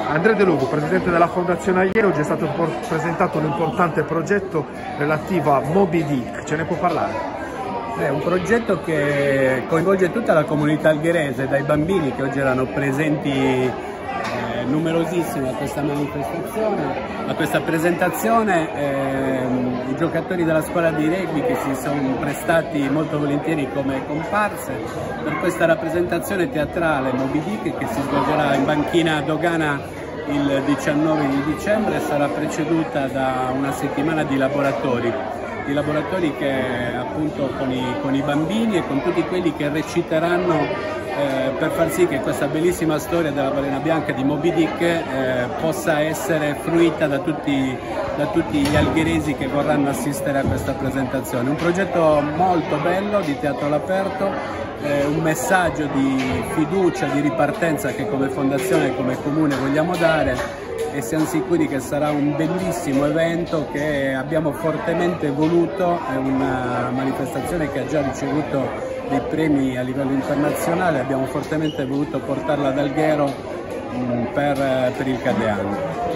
Andrea De Lugo, presidente della Fondazione Alghero, oggi è stato presentato un importante progetto relativo a Moby Dick, ce ne può parlare? È un progetto che coinvolge tutta la comunità algherese, dai bambini che oggi erano presenti numerosissimi a questa manifestazione, a questa presentazione, i giocatori della squadra di rugby che si sono prestati molto volentieri come comparse per questa rappresentazione teatrale Moby Dick che si svolgerà in banchina Dogana il 19 di dicembre e sarà preceduta da una settimana di laboratori che appunto con i bambini e con tutti quelli che reciteranno per far sì che questa bellissima storia della balena bianca di Moby Dick possa essere fruita da tutti gli algheresi che vorranno assistere a questa presentazione. Un progetto molto bello di teatro all'aperto, un messaggio di fiducia, di ripartenza che come fondazione e come comune vogliamo dare, e siamo sicuri che sarà un bellissimo evento che abbiamo fortemente voluto. È una manifestazione che ha già ricevuto dei premi a livello internazionale, abbiamo fortemente voluto portarla ad Alghero per il Cadeano.